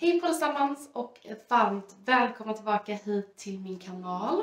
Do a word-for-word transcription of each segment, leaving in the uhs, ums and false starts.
Hej på allesammans och varmt välkomna tillbaka hit till min kanal.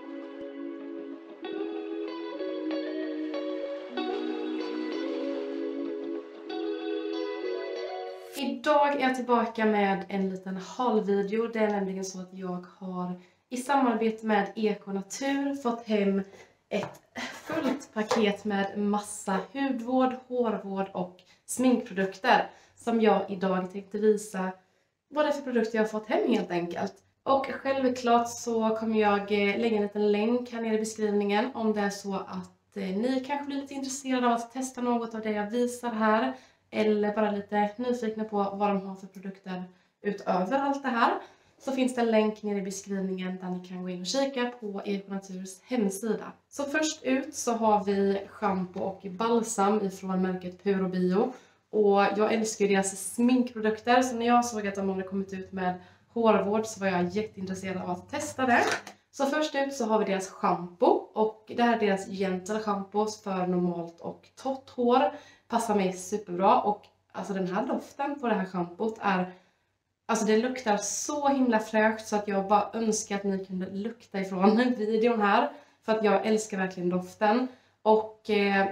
Idag är jag tillbaka med en liten haul-video. Det är nämligen så att jag har i samarbete med Ekonatur fått hem ett fullt paket med massa hudvård, hårvård och sminkprodukter som jag idag tänkte visa vad det är för produkter jag har fått hem helt enkelt. Och självklart så kommer jag lägga en liten länk här nere i beskrivningen om det är så att eh, ni kanske blir lite intresserade av att testa något av det jag visar här. Eller bara lite nyfikna på vad de har för produkter utöver allt det här. Så finns det en länk nere i beskrivningen där ni kan gå in och kika på Ekonaturs hemsida. Så först ut så har vi shampoo och balsam ifrån märket Puro Bio. Och jag älskar ju deras sminkprodukter, så när jag såg att de hade kommit ut med hårvård så var jag jätteintresserad av att testa det. Så först ut så har vi deras shampoo, och det här är deras gentle shampoo för normalt och torrt hår. Passar mig superbra, och alltså den här doften på det här shampoot är, alltså det luktar så himla fräscht så att jag bara önskar att ni kunde lukta ifrån videon här. För att jag älskar verkligen doften, och eh,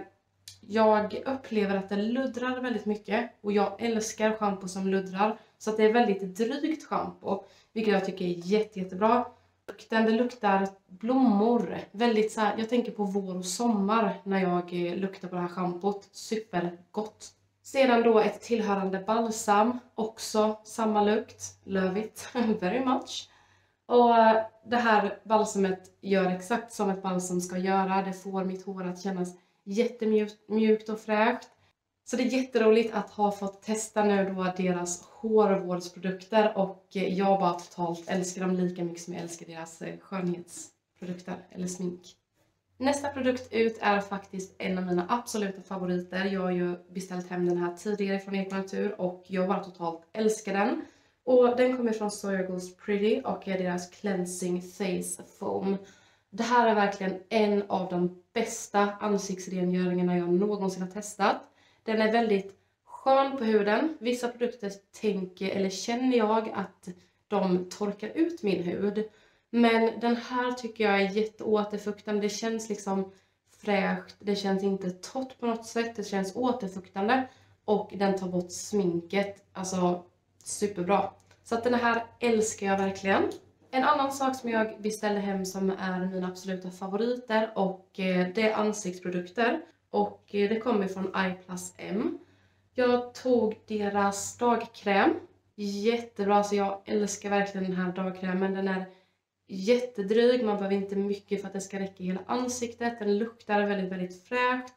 jag upplever att det luddrar väldigt mycket, och jag älskar shampoo som luddrar. Så att det är väldigt drygt shampoo, vilket jag tycker är jätte, jättebra. Lukten, det luktar blommor. Väldigt så här, jag tänker på vår och sommar när jag luktar på det här shampoot. Supergott. Sedan då ett tillhörande balsam. Också samma lukt. Love it very much. Och det här balsamet gör exakt som ett balsam ska göra. Det får mitt hår att kännas jättemjukt och fräscht. Så det är jätteroligt att ha fått testa nu då deras hårvårdsprodukter, och jag bara totalt älskar dem lika mycket som jag älskar deras skönhetsprodukter eller smink. Nästa produkt ut är faktiskt en av mina absoluta favoriter. Jag har ju beställt hem den här tidigare från Ekonatur och jag bara totalt älskar den. Och den kommer från Soyagos Pretty och är deras Cleansing Face Foam. Det här är verkligen en av de bästa ansiktsrengöringarna jag någonsin har testat. Den är väldigt skön på huden. Vissa produkter tänker eller känner jag att de torkar ut min hud. Men den här tycker jag är jätteåterfuktande. Det känns liksom fräscht. Det känns inte torrt på något sätt. Det känns återfuktande. Och den tar bort sminket. Alltså superbra. Så att den här älskar jag verkligen. En annan sak som jag beställde hem som är mina absoluta favoriter, och det är ansiktsprodukter. Och det kommer från I plus M. Jag tog deras dagkräm. Jättebra, så jag älskar verkligen den här dagkrämen. Den är jättedryg, man behöver inte mycket för att det ska räcka i hela ansiktet. Den luktar väldigt, väldigt fräscht.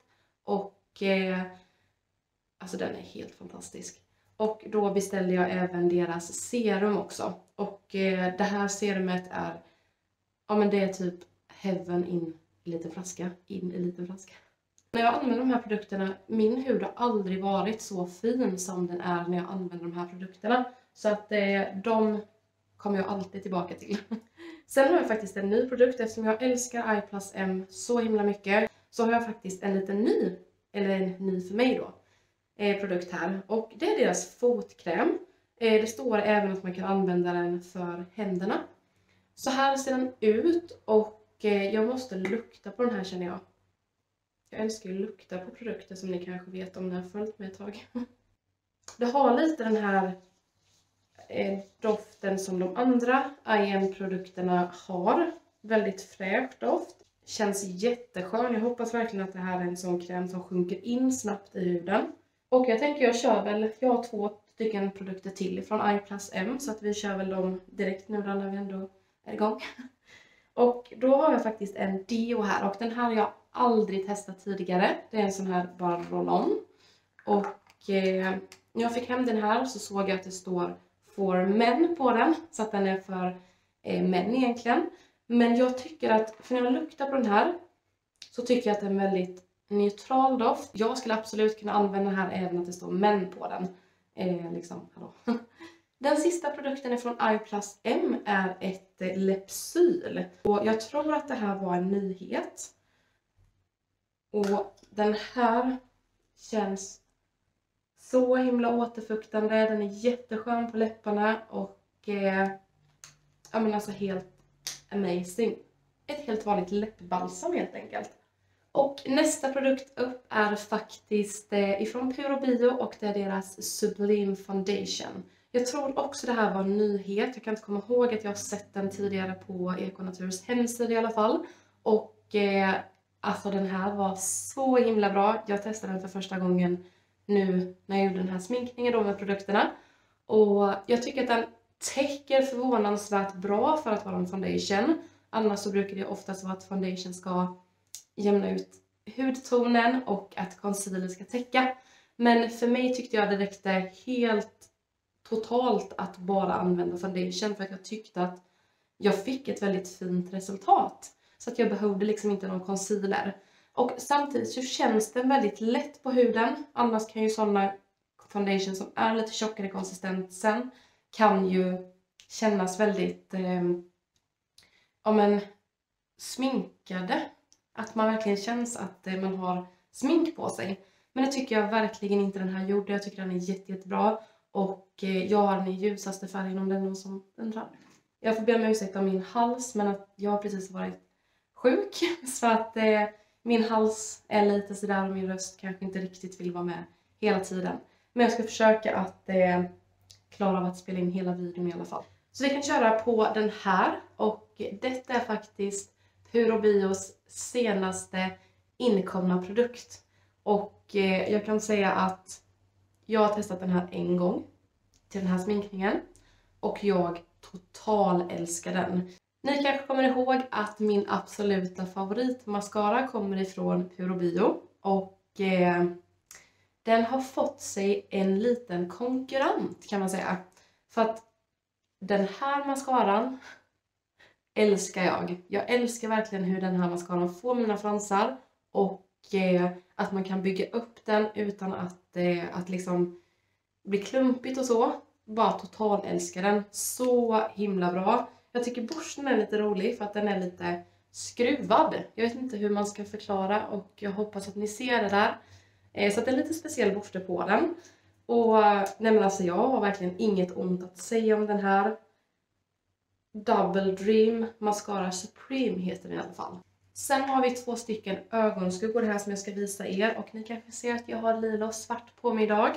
Och eh, alltså den är helt fantastisk. Och då beställde jag även deras serum också. Och eh, det här serumet är, ja men det är typ heaven in i liten flaska. In i liten flaska. När jag använder de här produkterna, min hud har aldrig varit så fin som den är när jag använder de här produkterna. Så att eh, de kommer jag alltid tillbaka till. Sen har jag faktiskt en ny produkt, eftersom jag älskar I plus M så himla mycket. Så har jag faktiskt en liten ny, eller en ny för mig då, eh, produkt här. Och det är deras fotkräm. Eh, det står även att man kan använda den för händerna. Så här ser den ut, och eh, jag måste lukta på den här känner jag. Jag älskar ju att lukta på produkter, som ni kanske vet om ni har följt mig ett tag. Det har lite den här eh, doften som de andra I M-produkterna har. Väldigt fräsch doft. Känns jätteskön. Jag hoppas verkligen att det här är en sån kräm som sjunker in snabbt i huden. Och jag tänker jag kör väl, jag har två stycken produkter till från I plus M. Så att vi kör väl dem direkt nu när vi ändå är igång. Och då har jag faktiskt en deo här, och den här har jag aldrig testat tidigare. Det är en sån här bara roll-on. Och eh, när jag fick hem den här så såg jag att det står for men på den. Så att den är för eh, män egentligen. Men jag tycker att, för när jag luktar på den här så tycker jag att det är en väldigt neutral doft. Jag skulle absolut kunna använda den här även att det står män på den. Eh, liksom, hallå. Den sista produkten är från I plus M är ett eh, Lepsyl. Och jag tror att det här var en nyhet. Och den här känns så himla återfuktande. Den är jätteskön på läpparna och eh, ja men alltså helt amazing. Ett helt vanligt läppbalsam helt enkelt. Och nästa produkt upp är faktiskt eh, ifrån Puro Bio och det är deras Sublime Foundation. Jag tror också det här var en nyhet. Jag kan inte komma ihåg att jag har sett den tidigare på Econaturs hemsida i alla fall. Och eh, alltså den här var så himla bra. Jag testade den för första gången nu när jag gjorde den här sminkningen då med produkterna. Och jag tycker att den täcker förvånansvärt bra för att vara en foundation. Annars så brukar det oftast vara att foundation ska jämna ut hudtonen och att concealer ska täcka. Men för mig tyckte jag det räckte helt totalt att bara använda foundation för att jag tyckte att jag fick ett väldigt fint resultat. Så att jag behövde liksom inte någon concealer. Och samtidigt så känns den väldigt lätt på huden. Annars kan ju sådana foundation som är lite tjockare i konsistensen kan ju kännas väldigt eh, ja men sminkade. Att man verkligen känns att eh, man har smink på sig. Men det tycker jag verkligen inte den här gjorde. Jag tycker den är jätte, jättebra. Och eh, jag har den i ljusaste färgen om det är någon som undrar. Jag får be om ursäkt om min hals, men att jag har precis varit sjuk. Så att eh, min hals är lite sådär och min röst kanske inte riktigt vill vara med hela tiden. Men jag ska försöka att eh, klara av att spela in hela videon i alla fall. Så vi kan köra på den här. Och detta är faktiskt Puro Bios senaste inkomna produkt. Och eh, jag kan säga att jag har testat den här en gång till den här sminkningen. Och jag total älskar den. Ni kanske kommer ihåg att min absoluta favoritmascara kommer ifrån Puro Bio. Och eh, den har fått sig en liten konkurrent kan man säga. För att den här mascaran älskar jag. Jag älskar verkligen hur den här mascaran får mina fransar. Och eh, att man kan bygga upp den utan att, eh, att liksom bli klumpigt och så. Bara total älskar den. Så himla bra. Jag tycker borsten är lite rolig för att den är lite skruvad. Jag vet inte hur man ska förklara och jag hoppas att ni ser det där. Eh, så att det är lite speciell borste på den. Och nej men alltså jag har verkligen inget ont att säga om den här. Double Dream Mascara Supreme heter den i alla fall. Sen har vi två stycken ögonskuggor här som jag ska visa er. Och ni kanske ser att jag har lila och svart på mig idag.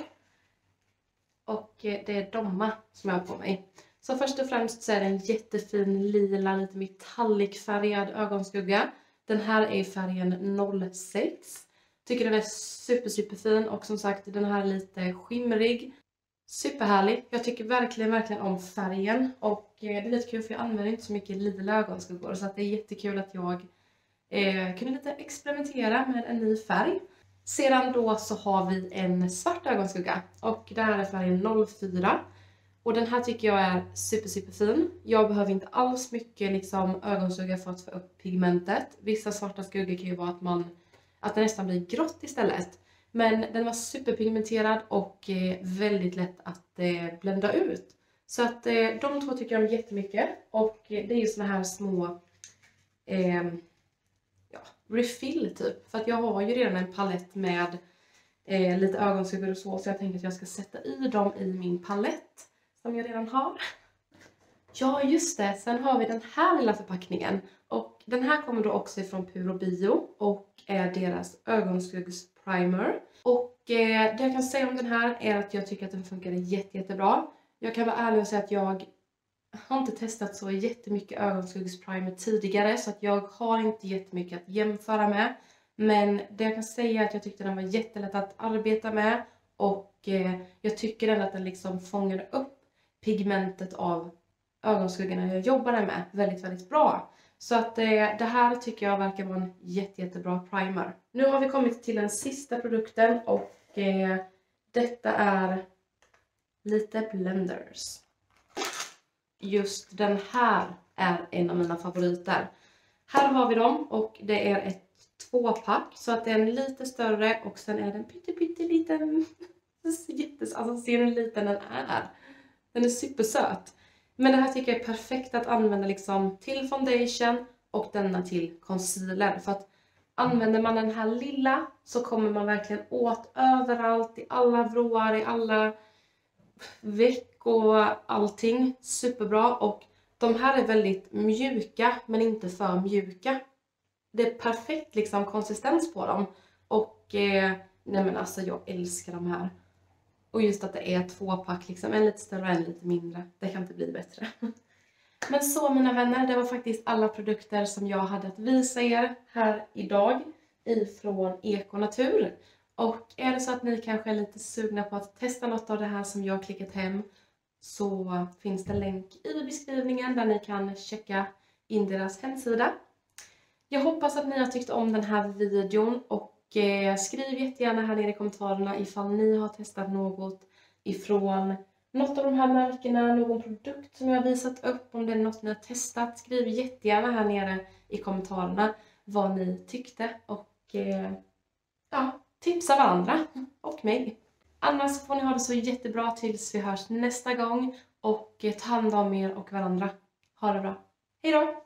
Och det är domma som jag har på mig. Så först och främst så är det en jättefin lila, lite metallicfärgad ögonskugga. Den här är i färgen noll sex. Tycker den är super super fin och som sagt den här är lite skimrig. Superhärlig. Jag tycker verkligen verkligen om färgen. Och det är lite kul för jag använder inte så mycket lila ögonskuggor. Så att det är jättekul att jag eh, kunde lite experimentera med en ny färg. Sedan då så har vi en svart ögonskugga. Och det här är färgen noll fyra. Och den här tycker jag är super super fin. Jag behöver inte alls mycket liksom ögonskugga för att få upp pigmentet. Vissa svarta skuggor kan ju vara att, man, att det nästan blir grått istället. Men den var superpigmenterad och eh, väldigt lätt att eh, blenda ut. Så att eh, de två tycker jag om jättemycket. Och eh, det är ju såna här små eh, ja, refill typ. För att jag har ju redan en palett med eh, lite ögonskuggor och så. Så jag tänker att jag ska sätta i dem i min palett. Som jag redan har. Ja just det, sen har vi den här lilla förpackningen. Och den här kommer då också ifrån Puro Bio. Och är deras ögonskuggsprimer. Och eh, det jag kan säga om den här är att jag tycker att den funkar jätte, jättebra. Jag kan vara ärlig och säga att jag har inte testat så jättemycket ögonskuggsprimer tidigare. Så att jag har inte jättemycket att jämföra med. Men det jag kan säga är att jag tyckte den var jättelätt att arbeta med. Och eh, jag tycker ändå att den liksom fångar upp pigmentet av ögonskuggorna jag jobbade med väldigt, väldigt bra. Så att eh, det här tycker jag verkar vara en jätte, jättebra primer. Nu har vi kommit till den sista produkten och eh, detta är lite blenders. Just den här är en av mina favoriter. Här har vi dem och det är ett tvåpack så att det är en lite större och sen är den pytte, pytte liten. Jättes, alltså ser hur liten den är. Den är supersöt. Men det här tycker jag är perfekt att använda liksom till foundation och denna till concealer. För att Använder man den här lilla så kommer man verkligen åt överallt, i alla vrår, i alla veck och allting. Superbra, och de här är väldigt mjuka men inte för mjuka. Det är perfekt liksom konsistens på dem. Och eh, nej men alltså jag älskar de här. Och just att det är två pack liksom, en lite större och en lite mindre. Det kan inte bli bättre. Men så mina vänner, det var faktiskt alla produkter som jag hade att visa er här idag ifrån Ekonatur. Och är det så att ni kanske är lite sugna på att testa något av det här som jag har klickat hem, så finns det en länk i beskrivningen där ni kan checka in deras hemsida. Jag hoppas att ni har tyckt om den här videon, och eh, skriv jättegärna här nere i kommentarerna ifall ni har testat något ifrån något av de här märkena, någon produkt som jag har visat upp, om det är något ni har testat. Skriv jättegärna här nere i kommentarerna vad ni tyckte, och eh, ja, tipsa varandra och mig. Annars får ni ha det så jättebra tills vi hörs nästa gång, och eh, ta hand om er och varandra. Ha det bra. Hej då!